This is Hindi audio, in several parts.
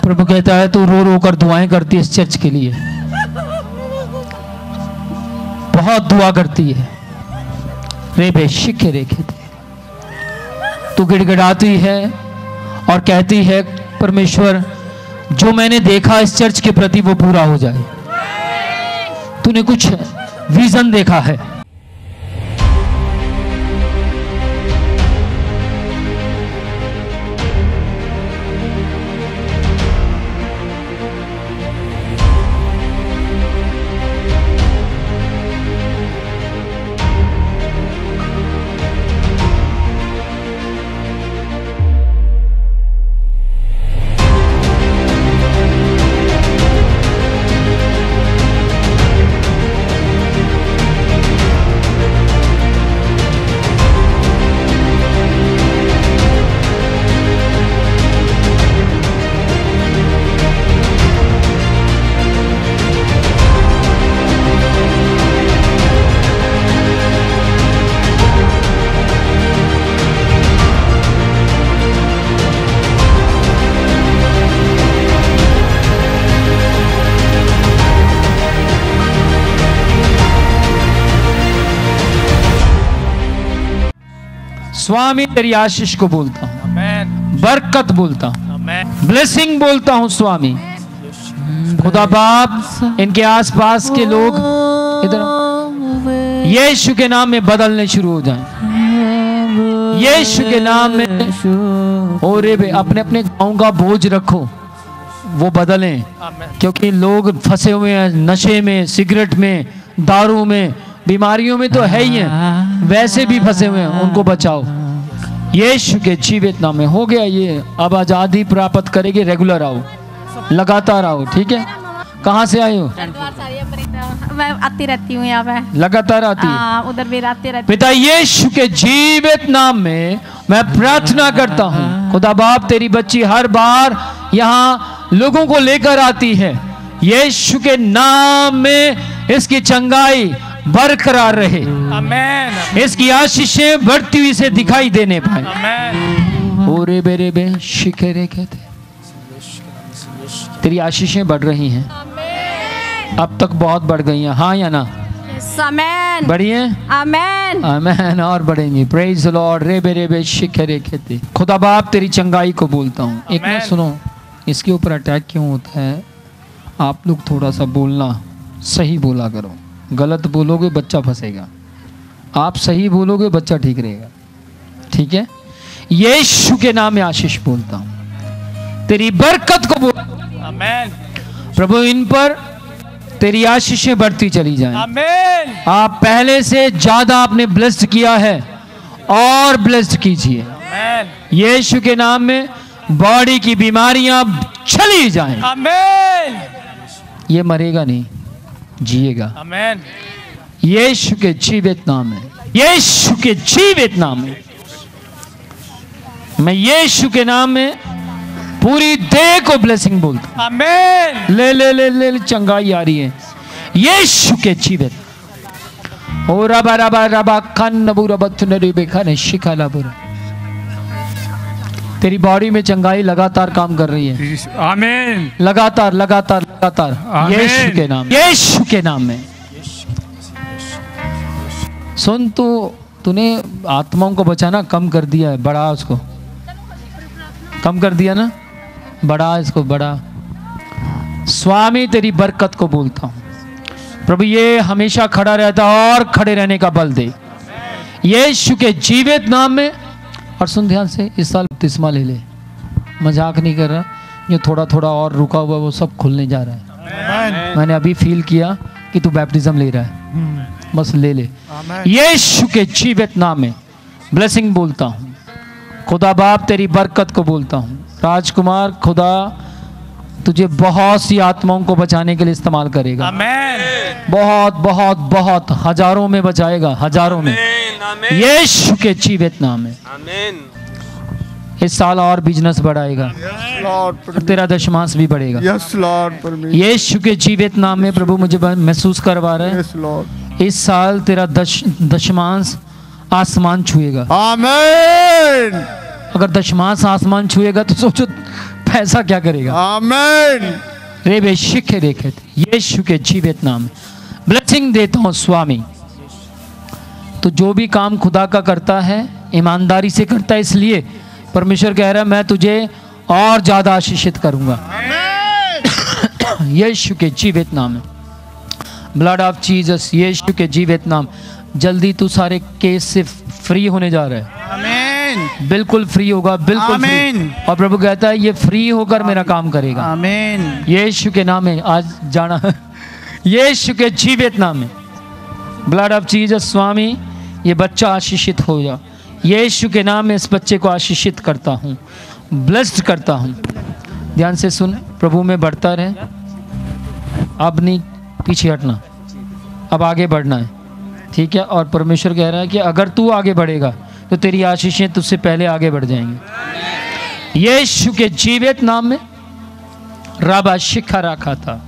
प्रभु कहता है तू रो रो कर दुआएं करती है इस चर्च के लिए, बहुत दुआ करती है। रे बेशिके रेखे तू गिड़गिड़ाती है और कहती है परमेश्वर जो मैंने देखा इस चर्च के प्रति वो पूरा हो जाए। तूने कुछ विजन देखा है। स्वामी तेरी आशीष को बोलता हूँ, बरकत बोलता हूँ, ब्लेसिंग बोलता हूँ स्वामी। खुदा बाप इनके आसपास के लोग इधर यीशु के नाम में बदलने शुरू हो जाएं। यीशु के नाम में और अपने अपने गाँव का बोझ रखो, वो बदलें, क्योंकि लोग फंसे हुए हैं नशे में, सिगरेट में, दारू में, बीमारियों में तो है ही हैं, वैसे भी फंसे हुए हैं, उनको बचाओ यीशु के जीवित नाम में। हो गया ये, अब आजादी प्राप्त करेगी। रेगुलर आओ, लगातार आओ, ठीक है। कहाँ से आए हो? मैं आती रहती हूँ यहाँ पे, लगातार आती है, उधर भी आती रहती। पिता यीशु के जीवित नाम में मैं प्रार्थना करता हूँ, खुदा बाप तेरी बच्ची हर बार यहाँ लोगों को लेकर आती है, यीशु के नाम में इसकी चंगाई बरकरार रहे, आमेन। इसकी आशीषें बढ़ती हुई से दिखाई देने पाए, आमेन। ओरे बेरे बे शिकरे कहते तेरी आशीषें बढ़ रही हैं, अब तक बहुत बढ़ गई हैं, हाँ या ना? आमेन। बढ़ी हैं, आमेन, आमेन, और बढ़ेंगी। Praise the lord. रे बेरे बे शिकरे कहते खुदा बाप तेरी चंगाई को बोलता हूँ। एक मिनट सुनो, इसके ऊपर अटैक क्यों होता है? आप लोग थोड़ा सा बोलना सही बोला करो, गलत बोलोगे बच्चा फंसेगा, आप सही बोलोगे बच्चा ठीक रहेगा, ठीक है। यीशु के नाम में आशीष बोलता हूं, तेरी बरकत को बोल, आमेन। प्रभु इन पर तेरी आशीषें बढ़ती चली जाएं, आमेन। आप पहले से ज्यादा आपने ब्लेस्ड किया है और ब्लेस्ड कीजिए, आमेन। यीशु के नाम में बॉडी की बीमारियां चली जाएं, आमेन। ये मरेगा नहीं, जिएगा, आमेन। यीशु के जीवित नाम में, यीशु के जीवित नाम में, मैं यीशु के नाम में पूरी देह को ब्लेसिंग बोलता हूं, आमेन। ले ले ले ले चंगाई आ रही है यीशु के जीवित। ओ रबा रबा रबा खन बुरा बत्तुनरी बेखाने शिकाला बुरा। तेरी बॉडी में चंगाई लगातार काम कर रही है, आमीन। लगातार लगातार लगातार, यीशु के नाम, यीशु के नाम में। सुन, तूने आत्माओं को बचाना कम कर दिया है, बढ़ा उसको, कम कर दिया ना, बढ़ा इसको, बढ़ा। स्वामी तेरी बरकत को बोलता हूँ, प्रभु ये हमेशा खड़ा रहता और खड़े रहने का बल दे यीशु के जीवित नाम में। और सुन ध्यान से, इस साल बपतिस्मा ले ले, मजाक नहीं कर रहा, ये थोड़ा थोड़ा और रुका हुआ वो सब खुलने जा रहा है। मैंने अभी फील किया कि तू बैप्टिज्म ले रहा है, बस ले ले। यीशु के जीवित नाम में ब्लेसिंग बोलता हूँ, खुदा बाप तेरी बरकत को बोलता हूँ। राजकुमार, खुदा तुझे बहुत सी आत्माओं को बचाने के लिए इस्तेमाल करेगा, आमेन। बहुत बहुत बहुत, हजारों में बचाएगा, हजारों में, यीशु के जीवित नाम में, आमेन। इस साल और बिजनेस बढ़ाएगा, तेरा दशमांश भी बढ़ेगा, यस लॉर्ड। यीशु के जीवित नाम में प्रभु मुझे महसूस करवा रहा है, यस लॉर्ड। इस साल तेरा दशमांश आसमान छुएगा, आमेन। अगर दशमांश आसमान छुएगा तो सोचो पैसा क्या करेगा। आमेन। रे बेशिखे रेखे थे, यीशु के जीवित नाम में ब्लेसिंग देता हूँ स्वामी। तो जो भी काम खुदा का करता है ईमानदारी से करता है, इसलिए परमेश्वर कह रहा है मैं तुझे और ज्यादा आशीषित करूंगा यीशु के जीवित नाम में। ब्लड ऑफ जीसस, यीशु के जीवित नाम। जल्दी तू सारे केस से फ्री होने जा रहा है। आमेन। बिल्कुल फ्री होगा, बिल्कुल आमीन। फ्री। और प्रभु कहता है ये फ्री होकर मेरा काम करेगा। आमेन। यीशु के नाम में आज जाना यीशु के जीवित नाम में। ब्लड ऑफ जीसस स्वामी, ये बच्चा आशीषित हो जा। यीशु के नाम में इस बच्चे को आशीषित करता हूँ, ब्लेस्ड करता हूँ। ध्यान से सुन, प्रभु में बढ़ता रहे। अब नहीं पीछे हटना, अब आगे बढ़ना है, ठीक है। और परमेश्वर कह रहा है कि अगर तू आगे बढ़ेगा तो तेरी आशीषें तुझसे पहले आगे बढ़ जाएंगी। यीशु के जीवित नाम में राबा शिखा रखा था।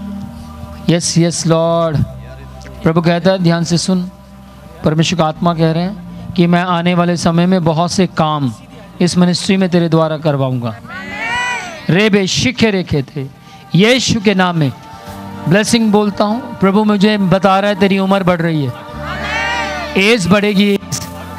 Yes yes lord. प्रभु कहता है ध्यान से सुन, परमेश्वर का आत्मा कह रहे हैं कि मैं आने वाले समय में बहुत से काम इस मिनिस्ट्री में तेरे द्वारा करवाऊंगा। रेबे शिखे रेखे थे, यीशु के नाम में ब्लेसिंग बोलता हूँ। प्रभु मुझे बता रहा है तेरी उम्र बढ़ रही है, एज बढ़ेगी, एज।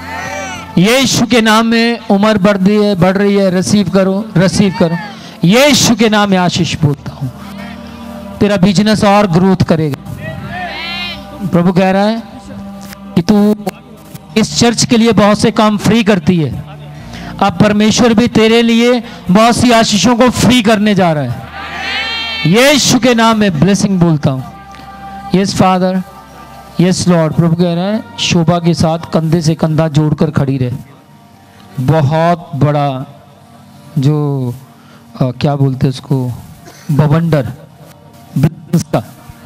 यीशु के नाम में उम्र बढ़ रही है। रिसीव करो, रिसीव करो। यीशु के नाम में आशीष बोलता हूँ, तेरा बिजनेस और ग्रोथ करेगा। प्रभु कह रहा है कि तू इस चर्च के लिए बहुत से काम फ्री करती है, अब परमेश्वर भी तेरे लिए बहुत सी आशीषों को फ्री करने जा रहा है। यीशु के नाम में ब्लेसिंग बोलता हूँ। Yes father, yes lord. प्रभु कह रहा है शोभा के साथ कंधे से कंधा जोड़कर खड़ी रहे। बहुत बड़ा जो क्या बोलते हैं उसको, बवंडर बिजनेस का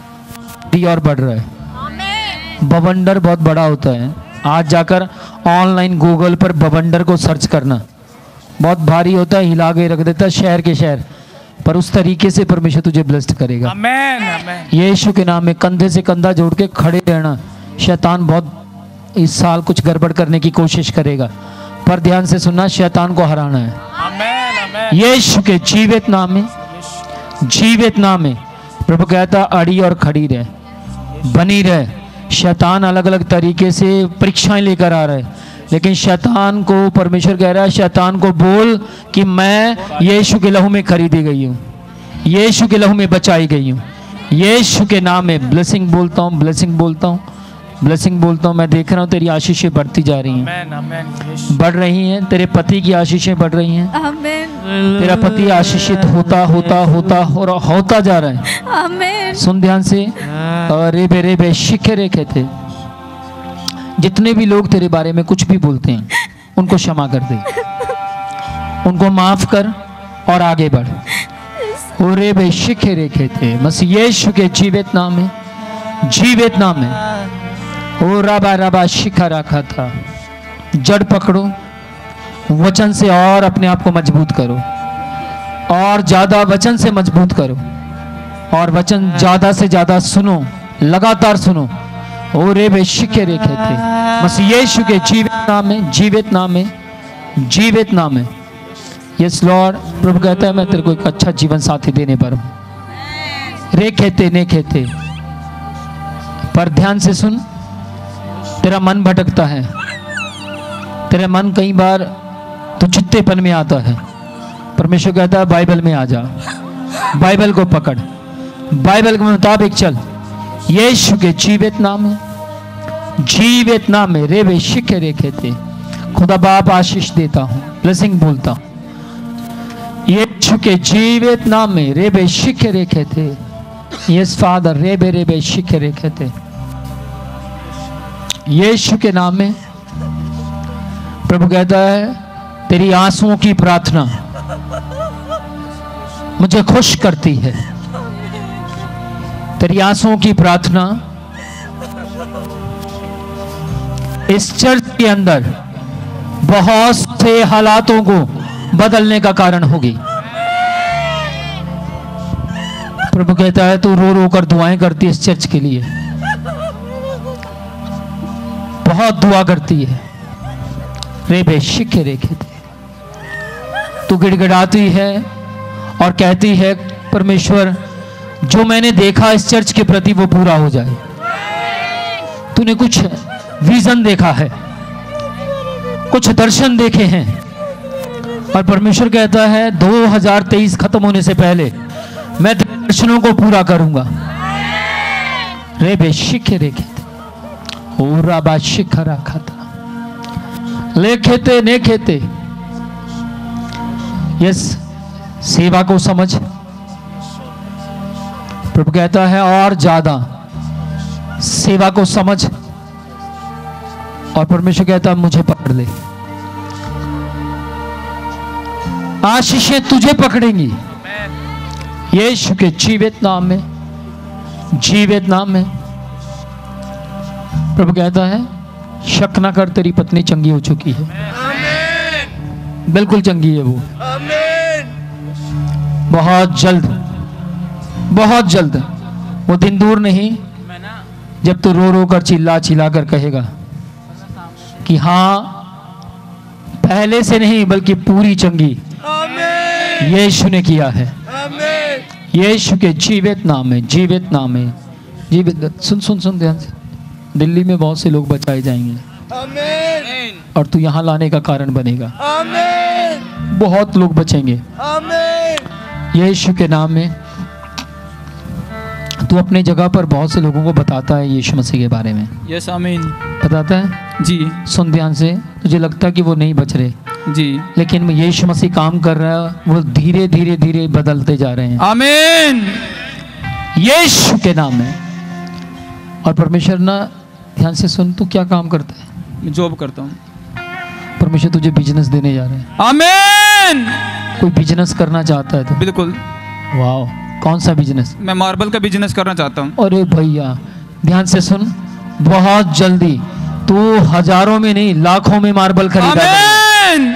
और बढ़ रहा है। बवंडर बहुत बड़ा होता है। आज जाकर ऑनलाइन गूगल पर बवंडर को सर्च करना, बहुत भारी होता है, हिला के रख देता है शहर के शहर। पर उस तरीके से परमेश्वर तुझे ब्लेस्ड करेगा। आमेन। आमेन। यीशु के नाम में कंधे से कंधा जोड़ के खड़े रहना। शैतान बहुत इस साल कुछ गड़बड़ करने की कोशिश करेगा, पर ध्यान से सुनना, शैतान को हराना है। आमेन। आमेन। यीशु के जीवित नाम में, जीवित नाम में प्रभु कहता अड़ी और खड़ी रहे, बनी रहे। शैतान अलग अलग तरीके से परीक्षाएं लेकर आ रहा है, लेकिन शैतान को परमेश्वर कह रहा है, शैतान को बोल कि मैं यीशु के लहू में खरीदी गई हूँ, यीशु के लहू में बचाई गई हूँ। यीशु के नाम में ब्लेसिंग बोलता हूँ, ब्लेसिंग बोलता हूँ, ब्लेसिंग बोलता हूँ। मैं देख रहा हूँ तेरी आशीषें बढ़ती जा रही हैं, आमेन। आमेन। बढ़ रही हैं। तेरे पति की आशीषें बढ़ रही हैं। आमेन। तेरा पति आशीषित होता होता होता होता जा रहा है। आमेन। सुन ध्यान से, रेबे रेबे शिखे रेखे थे। जितने भी लोग तेरे बारे में कुछ भी बोलते हैं उनको क्षमा कर दे, उनको माफ कर और आगे बढ़। ओ रेबे शिखे रेखे थे, बस यीशु के जीवित नाम में, जीवित नाम में। ओ रबा रबा शिखा रखा था। जड़ पकड़ो, वचन से और अपने आप को मजबूत करो, और ज्यादा वचन से मजबूत करो, और वचन ज्यादा से ज्यादा सुनो, लगातार सुनो। ओ रे शिखे रेखे थे, बस यीशु के जीवित नाम में, जीवित नाम में, जीवित नाम में। Yes lord. प्रभु कहता है मैं तेरे को एक अच्छा जीवन साथी देने पर हूं। रेखे थे नेखे थे, पर ध्यान से सुन, तेरा मन भटकता है, तेरा मन कई बार तो चित्तेपन में आता है। परमेश्वर कहता है बाइबल में आ जा, बाइबल को पकड़, बाइबल के मुताबिक चल। यीशु के जीवित नाम में, जीवित नाम में रेबे शिखे रेखे थे। खुदा बाप आशीष देता हूं, ब्लेसिंग बोलता हूं। यीशु के जीवित नाम में रेबे शिखे रेखे थे। यस फादर, रेबे रेबे शिखे रेखे थे। यीशु के नाम में प्रभु कहता है तेरी आंसुओं की प्रार्थना मुझे खुश करती है। तेरी आंसुओं की प्रार्थना इस चर्च के अंदर बहुत से हालातों को बदलने का कारण होगी। प्रभु कहता है तू रो रो कर दुआएं करती है इस चर्च के लिए, बहुत दुआ करती है। रेबे शिखे रेखे थे, तू गिड़गिड़ाती है, और कहती है परमेश्वर जो मैंने देखा इस चर्च के प्रति वो पूरा हो जाए। तूने कुछ विजन देखा है, कुछ दर्शन देखे हैं, और परमेश्वर कहता है 2023 खत्म होने से पहले मैं दर्शनों को पूरा करूंगा। रे बेशिक रेखे होरा बाशिक रखा था लेखेते ने खेते। यस, सेवा को समझ। प्रभु कहता है और ज्यादा सेवा को समझ, और परमेश्वर कहता है मुझे पकड़ ले। आशीषें तुझे पकड़ेंगी यीशु के जीवित नाम में, जीवित नाम में। प्रभु कहता है शक ना कर, तेरी पत्नी चंगी हो चुकी है। बिल्कुल चंगी है वो। बहुत जल्द, बहुत जल्द, वो दिन दूर नहीं जब तू रो रो कर चिल्ला चिल्ला कर कहेगा कि हाँ पहले से नहीं बल्कि पूरी चंगी यीशु ने किया है। यीशु के जीवित नाम में, जीवित नाम में, जीवित। सुन सुन सुन ध्यान से। दिल्ली में बहुत से लोग बचाए जाएंगे और तू यहाँ लाने का कारण बनेगा। बहुत लोग बचेंगे यीशु के नाम में। तू अपने जगह पर बहुत से लोगों को बताता है यीशु मसीह के बारे में। यस आमीन। बताता है जी। सुन ध्यान से। तुझे लगता है कि वो नहीं बच रहे जी, लेकिन यीशु मसीह काम कर रहा है, वो धीरे धीरे धीरे बदलते जा रहे हैं। आमीन यीशु के नाम में। और परमेश्वर ना, ध्यान से सुन, तू क्या काम करता है? मैं जॉब करता हूँ। परमेश्वर तुझे बिजनेस देने जा रहे हैं। आमीन। कोई बिजनेस करना चाहता है तो? बिल्कुल। वाह, कौन सा बिजनेस? मैं मार्बल का बिजनेस करना चाहता हूँ। अरे भैया ध्यान से सुन, बहुत जल्दी तू हजारों में नहीं लाखों में मार्बल खरीदा। आमीन।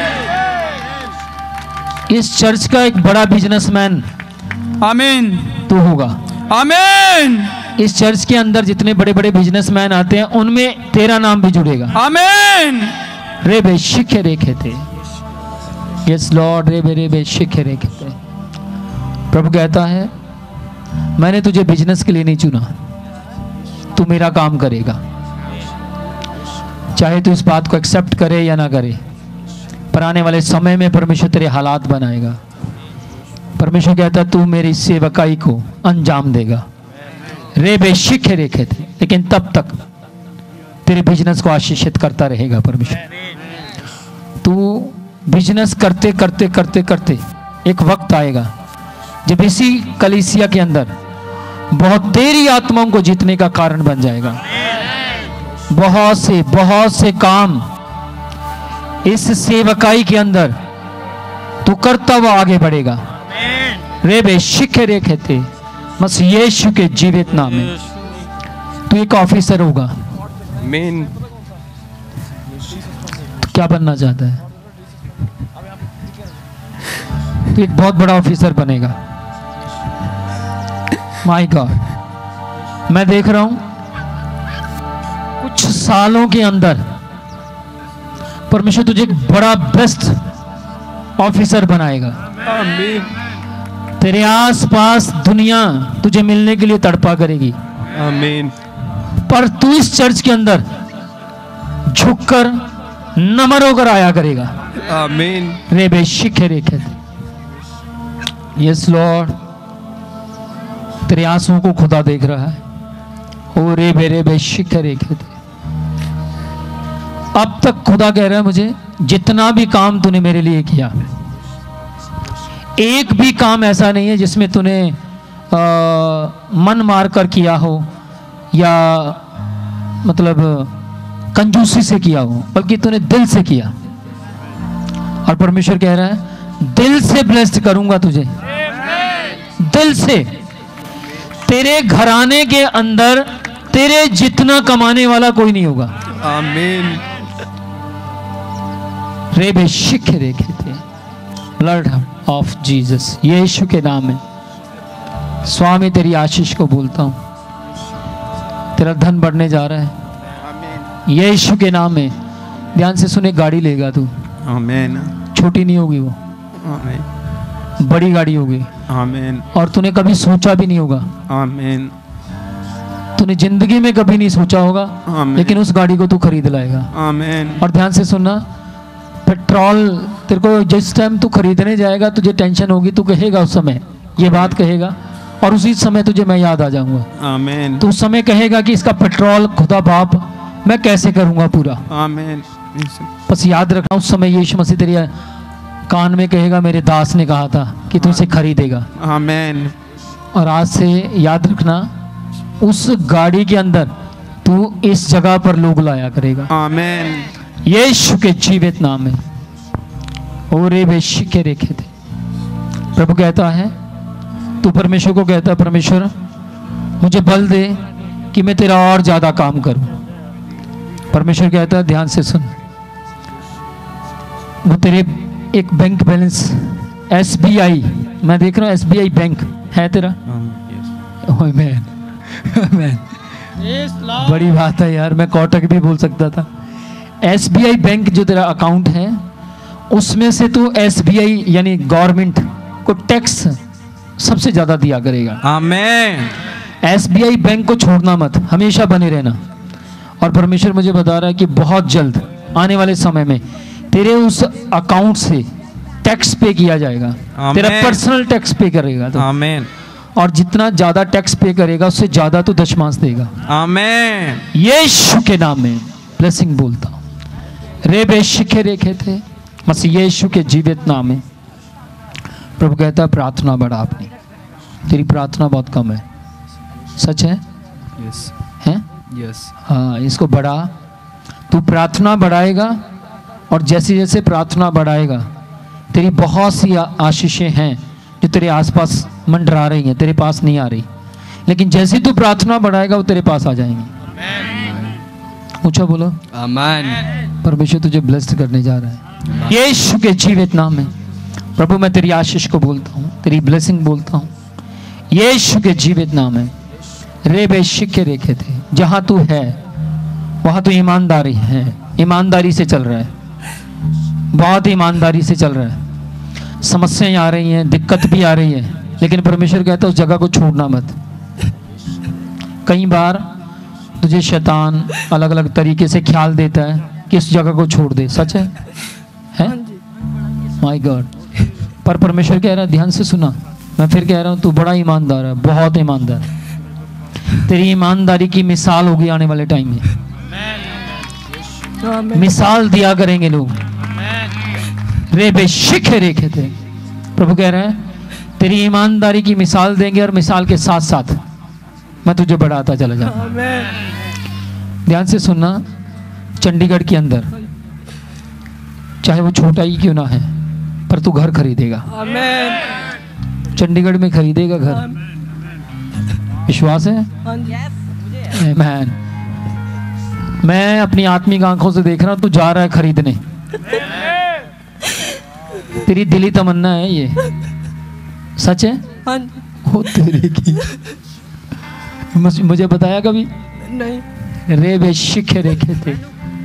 इस चर्च का एक बड़ा बिजनेसमैन आमीन तू होगा। आमीन। इस चर्च के अंदर जितने बड़े बड़े बिजनेसमैन आते हैं उनमें तेरा नाम भी जुड़ेगा। आमीन। रे बे शिखे रेखे थे। यस लॉर्ड, रे बे शिखे रेखे थे। प्रभु कहता है मैंने तुझे बिजनेस के लिए नहीं चुना, तू मेरा काम करेगा। चाहे तू इस बात को एक्सेप्ट करे या ना करे, पर आने वाले समय में परमेश्वर तेरे हालात बनाएगा। परमेश्वर कहता तू मेरी सेवकाई को अंजाम देगा। रे बेशिक रेखे थे, लेकिन तब तक तेरे बिजनेस को आशीषित करता रहेगा परमेश्वर। तू बिजनेस करते करते करते करते एक वक्त आएगा जब इसी कलीसिया के अंदर बहुत तेरी आत्माओं को जीतने का कारण बन जाएगा। बहुत से काम इस सेवकाई के अंदर तू करता हुआ आगे बढ़ेगा। रे बे शिखे रेखे थे, बस यीशु के जीवित नाम में। तू एक ऑफिसर होगा। आमीन। तू क्या बनना चाहता है? तू एक बहुत बड़ा ऑफिसर बनेगा। माय गॉड, मैं देख रहा हूं कुछ सालों के अंदर परमेश्वर तुझे एक बड़ा बेस्ट ऑफिसर बनाएगा। आमीन। तेरे आसपास दुनिया तुझे मिलने के लिए तड़पा करेगी, आमीन। पर तू इस चर्च के अंदर झुककर नमर होकर आया करेगा। आमीन। रे बे शिखे रेखे। यस लॉर्ड, तेरे आंसुओं को खुदा देख रहा है। ओ रे बे शिखे रेखे। अब तक खुदा कह रहा है मुझे, जितना भी काम तूने मेरे लिए किया, एक भी काम ऐसा नहीं है जिसमें तूने मन मार कर किया हो या मतलब कंजूसी से किया हो, बल्कि तूने दिल से किया। और परमेश्वर कह रहा है दिल से ब्लेस्ड करूंगा तुझे, दिल से। तेरे घराने के अंदर तेरे जितना कमाने वाला कोई नहीं होगा। आमीन। रे बे शिखे रेखे थे। ब्लड ऑफ जीसस, यीशु के नाम में स्वामी तेरी आशीष को बोलता हूं। तेरा धन बढ़ने जा रहा है यीशु के नाम में। ध्यान से सुने, गाड़ी लेगा तू, आमीन। छोटी नहीं होगी वो। आमीन। बड़ी गाड़ी होगी आमीन और तूने कभी सोचा भी नहीं होगा, आमीन तूने जिंदगी में कभी नहीं सोचा होगा, आमीन लेकिन उस गाड़ी को तू खरीद लाएगा। आमीन और ध्यान से सुनना, पेट्रोल तेरे को जिस टाइम तू खरीदने जाएगा तुझे टेंशन होगी, तू कहेगा उस समय ये बात कहेगा और उसी समय तुझे मैं याद आ जाऊंगा। आमीन तो उस समय कहेगा कि इसका पेट्रोल खुदा बाप मैं कैसे करूंगा पूरा। आमीन बस याद रखना उस समय यीशु मसीह तेरे कान में कहेगा मेरे दास ने कहा था कि तू इसे खरीदेगा। आमीन और आज से याद रखना उस गाड़ी के अंदर तू इस जगह पर लोग लाया करेगा आमीन यीशु के जीवित नाम में। और रे बेशिके रेखे थे। प्रभु कहता है तू परमेश्वर को कहता है परमेश्वर मुझे बल दे कि मैं तेरा और ज्यादा काम करूं। परमेश्वर कहता है ध्यान से सुन, वो तेरे एक बैंक बैलेंस SBI, मैं देख रहा हूँ SBI बैंक है तेरा। आमीन आमीन बड़ी बात है यार, मैं कोटक भी बोल सकता था। SBI बैंक जो तेरा अकाउंट है उसमें से तू SBI यानी गवर्नमेंट को टैक्स सबसे ज्यादा दिया करेगा। आमीन SBI बैंक को छोड़ना मत, हमेशा बने रहना। और परमेश्वर मुझे बता रहा है कि बहुत जल्द आने वाले समय में तेरे उस अकाउंट से टैक्स पे किया जाएगा, तेरा आमीन। पर्सनल टैक्स पे करेगा तो। आमीन और जितना ज्यादा टैक्स पे करेगा उससे ज्यादा तो दशमांश देगा। आमीन यीशु के नाम में ब्लेसिंग बोलता हूँ। रे बेशिखे रेखे थे मसीह यीशु के जीवित नाम में। प्रभु कहता है प्रार्थना बढ़ा अपनी, तेरी प्रार्थना बहुत कम है। सच है यस हैं? यस हाँ, इसको बढ़ा। तू प्रार्थना बढ़ाएगा और जैसे जैसे प्रार्थना बढ़ाएगा तेरी बहुत सी आशीषें हैं जो तेरे आसपास मंडरा रही हैं, तेरे पास नहीं आ रही, लेकिन जैसे तू प्रार्थना बढ़ाएगा वो तेरे पास आ जाएंगी। ऊंचा बोलो आमीन परमेश्वर तुझे ब्लेस्ड करने जा रहा है यीशु के जीवित नाम में। प्रभु मैं तेरी आशीष को बोलता हूँ, तेरी ब्लेसिंग बोलता हूँ यीशु के जीवित नाम में। रे बेशिके रेखे थे, जहाँ तू है वहाँ तू ईमानदारी है, ईमानदारी से चल रहा है, बहुत ईमानदारी से चल रहा है। समस्याएं आ रही हैं, दिक्कत भी आ रही है, लेकिन परमेश्वर कहता है उस जगह को छोड़ना मत। कई बार तुझे शैतान अलग अलग तरीके से ख्याल देता है कि इस जगह को छोड़ दे। सच है माय गॉड। पर परमेश्वर कह रहा है ध्यान से सुना, मैं फिर कह रहा हूँ तू बड़ा ईमानदार है, बहुत ईमानदार। तेरी ईमानदारी की मिसाल होगी आने वाले टाइम में, मिसाल दिया करेंगे लोग। रे बेशिखे रेखे थे, प्रभु कह रहे हैं तेरी ईमानदारी की मिसाल देंगे और मिसाल के साथ साथ मैं तुझे बढ़ाता चला जाऊंगा। ध्यान से सुनना, चंडीगढ़ के अंदर चाहे वो छोटा ही क्यों ना है पर तू घर खरीदेगा। चंडीगढ़ में खरीदेगा घर, विश्वास है? आमीन। मैं अपनी आत्मिक आंखों से देख रहा हूं तू जा रहा है खरीदने, तेरी दिली तमन्ना है ये, सच है? हो तेरे की मुझे बताया कभी नहीं। रे बेशिखे रेखे थे।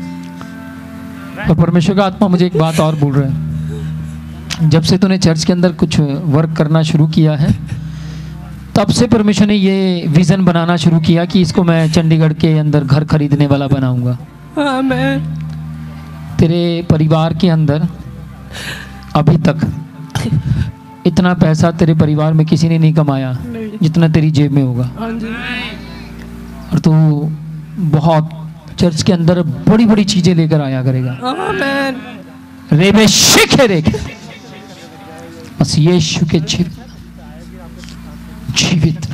और परमेश्वर का आत्मा मुझे एक बात और बोल रहा है, जब से तूने चर्च के अंदर कुछ वर्क करना शुरू किया है तब से परमेश्वर ने ये विजन बनाना शुरू किया कि इसको मैं चंडीगढ़ के अंदर घर खरीदने वाला बनाऊंगा। आमीन। तेरे परिवार के अंदर अभी तक इतना पैसा तेरे परिवार में किसी ने नहीं कमाया जितना तेरी जेब में होगा। हाँ जी। और तू बहुत चर्च के अंदर बड़ी बड़ी चीजें लेकर आया करेगा। आमीन। रे बेशिखे रेखे बस यीशु के जीवित